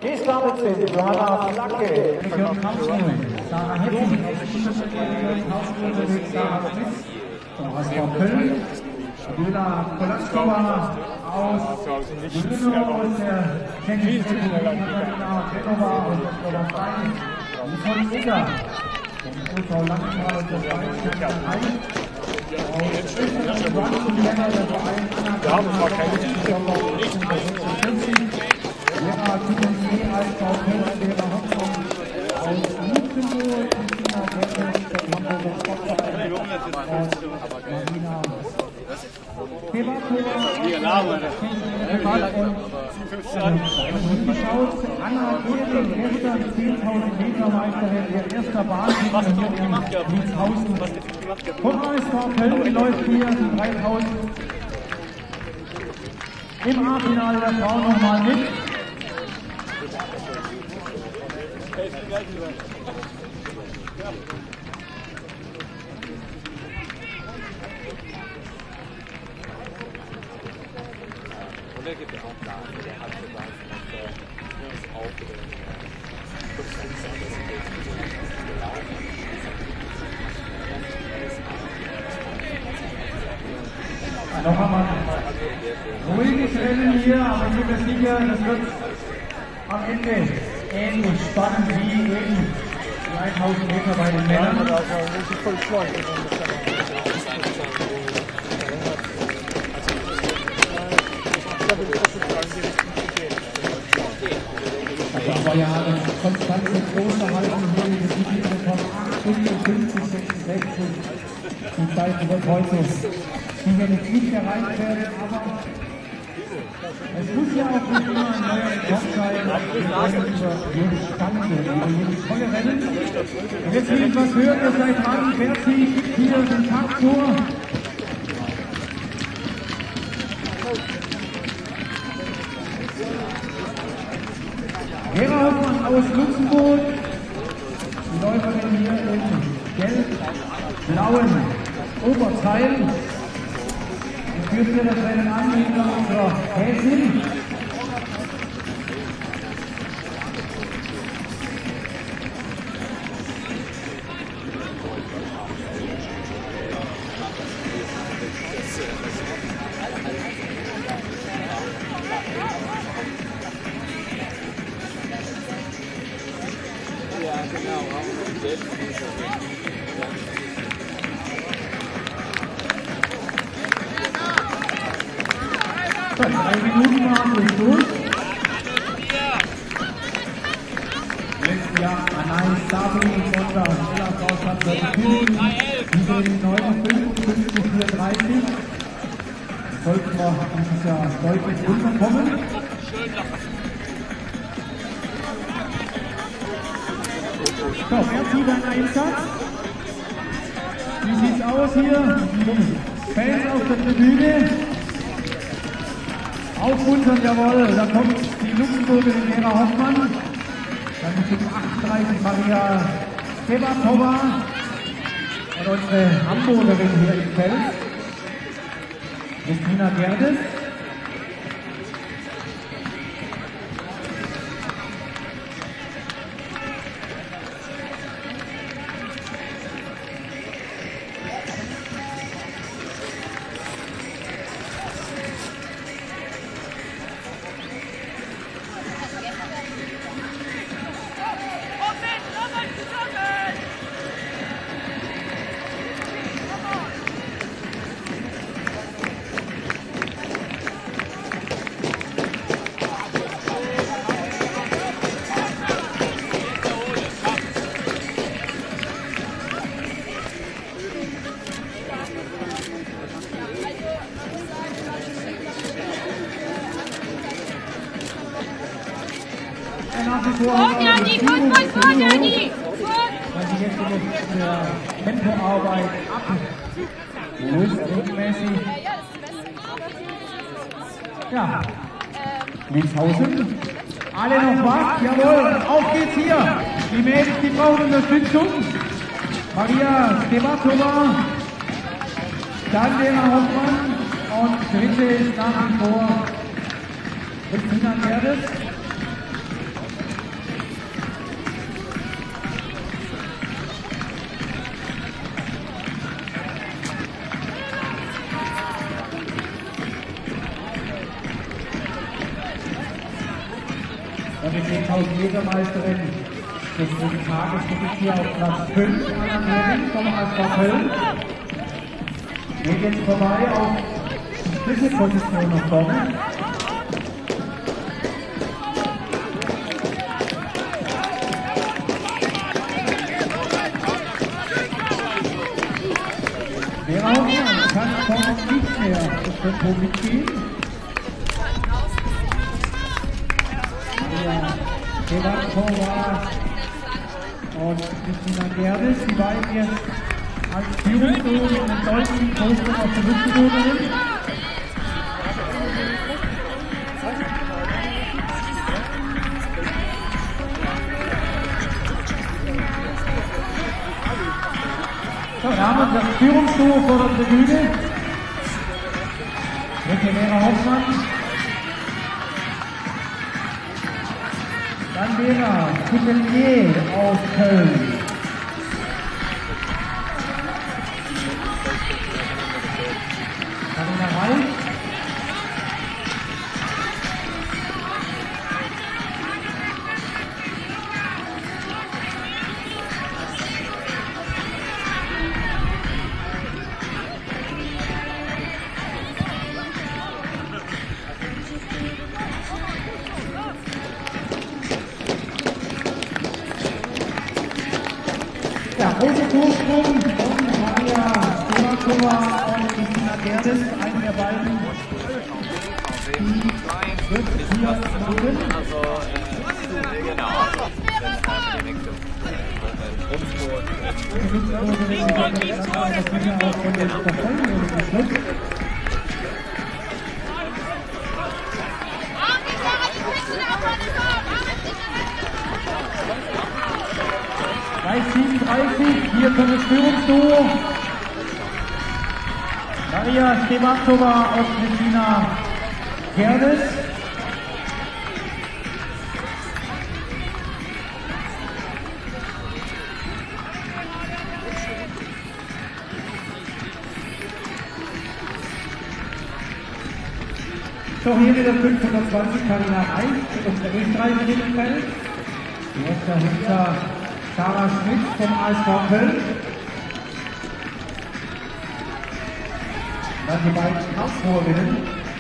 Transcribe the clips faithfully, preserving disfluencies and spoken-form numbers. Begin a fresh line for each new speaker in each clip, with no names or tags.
Gestartet sind Johanna Flacke,
Region Karlsruhe, Sarah Hetzing, Region Karlsruhe unterwegs, Sarah Smith, vom H S V Köln, Adela Kolaskova aus Lübbenau und der Technische Katharina Genova und Oberstein, Nicole Egger, vom U V Langenthal und der Verein aus Österreich, Brandenburg, der Verein Anna Lehrer Tübingen als V P, Lehrer Hoffmann aus Luxemburg, Christina Gerdes, der Hamburger Sportverein und Marina Kebatova, und geschaut, Anna Gehring, gestern zehntausend Meter Meisterin, ihr erster Bahnsieger hier in Wieshausen. Vom A S V Köln läuft hier die dreitausend im A-Finale der Frauen nochmal mit.
Und er gibt ja auch Plan, der hat gesagt, er ist aufgedreht.
Noch einmal ruhiges Rennen hier, aber ich bin mir sicher, das wird am Ende ähnlich spannend wie eben die tausend Meter bei den Männern. Das war ja eine konstante große Haltung hier in der Disziplin von acht fünfundfünfzig, sechsundsechzig. Die Zeit wird heute sicher nicht erreicht werden, aber es muss ja auch nicht immer ein neuer Rekord sein, wir wollen über jedes Spannende, über jedes tolle Rennen. Und jetzt will ich was hören, ihr seid dran, Berzi gibt hier den Takt vor. Vera Hoffmann aus Luxemburg, die Läuferin hier im gelb-blauen Oberteil. Führt hier das Rennen an hinter unserer Häsin.
Ja, genau.
Drei Minuten waren wir durch. Letztes Jahr Anais Sabi von der L A V-Stadt Tübingen, die neunundfünfzig vierunddreißig. Sollten wir dieses Jahr deutlich runterkommen. So, wer zieht einen Einsatz? Wie sieht's aus hier? Die Fans auf der Tribüne. Aufmuntern, jawohl, da kommt die Luxemburgerin Vera Hoffmann, dann die achtunddreißig Maria Kebatova und unsere Hamburgerin hier im Feld, Christina Gerdes.
Vorne, Anni, komm mal vorne, Anni!
Weil sie jetzt in der Tempoarbeit ablöst, regelmäßig. Ja, Wieshausen. Alle noch wach? Jawohl, auf geht's hier. Die Mädels, die brauchen Unterstützung. Maria Kebatova, dann Vera Hoffmann und dritte ist nach wie vor Christina Gerdes. die zehntausend Meter Meisterin des dritten Tages steht hier auf Platz fünf, Anna Mehring vom A S V Köln. Geht jetzt vorbei auf die dritte Position noch vorne. Vera Hoffmann kann vorne nicht mehr das Tempo mitgehen. Ja, Sevastova und Christina Gerdes, die beiden jetzt als Führungsduo in den deutschen Posten auf der Rückgezogenin. So, da haben wir das Führungsduo vor der Tribüne. Mit Vera Hoffmann. Dann Vera Coutelier aus Köln. Carina Reif. Ja, große Vorsprung von Maria Sevastova und Christina Gerdes, eine der beiden, die wird hier machen.
Also, äh, genau.
Die Rückzogerin das Gewinner auch von den Verfolgungen geschluckt. drei siebenunddreißig, hier kommt das Führungsduo. Maria Sevastova und Christina Gerdes. So, hier wieder fünfhundertzwanzig Carina Reif, unsere Österreicherin im Feld. Die ist dahinter Sarah Schmidt vom A S V Köln. Dann die beiden Karlsruherinnen.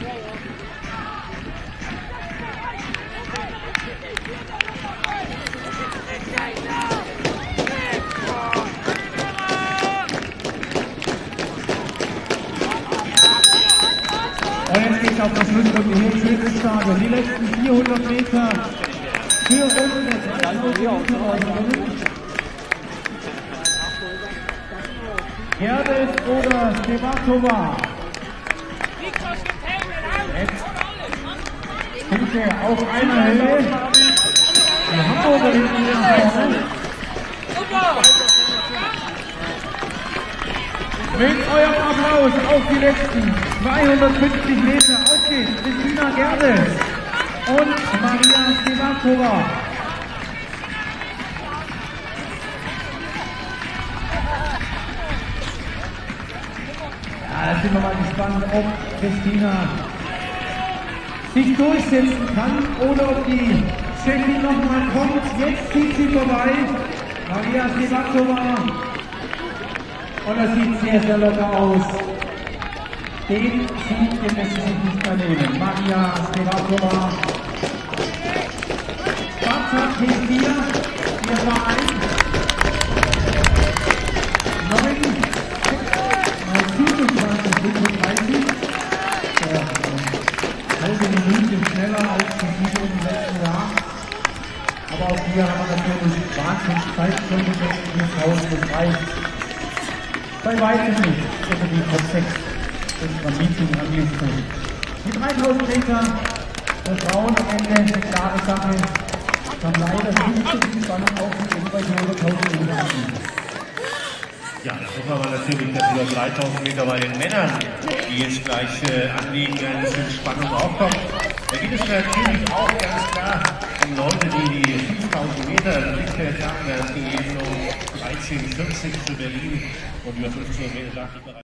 Und jetzt geht es auf das Schlussrunde hier im schönen Stadion. Die letzten vierhundert Meter für unsere Österreicherinnen. Gerdes oder Sevastova. Jetzt sind wir auf einer Höhe. Die Hamburgerin hier vorne. Mit eurem Applaus auf die letzten zweihundertfünfzig Meter. Auf geht's, Christina Gerdes und Maria Sevastova. Da sind wir mal gespannt, ob Christina sich durchsetzen kann oder ob die Chefin nochmal kommt. Jetzt zieht sie vorbei. Maria Sevastova. Und das sieht sehr, sehr locker aus. Den Sieg, den lässt sie sich nicht mehr nehmen. Maria Sevastova. Spartak T vier, ihr Verein. siebenundzwanzig fünfunddreißig. Halbe Minute schneller als die Siege im letzten Jahr. Aber auch hier haben wir natürlich wahnsinnig Zeit schon gesetzt in das Haus. Das reicht bei weitem nicht unter die Top sechs unserer Meeting-Rangliste. Die dreitausend Meter der Frauen am Ende eine klare Sache. Dann leider nicht so viel Spannung auf die bei hunderttausend Meter.
Ja, da hoffen wir natürlich, dass über dreitausend Meter bei den Männern, die jetzt gleich äh, anliegen, ein bisschen Spannung aufkommt. Da geht es natürlich auch ganz klar um Leute, die die fünftausend Meter Blickfeld haben. Das ging eben um dreizehn vierzig zu Berlin und über fünfzehn Meter dachte ich bereits.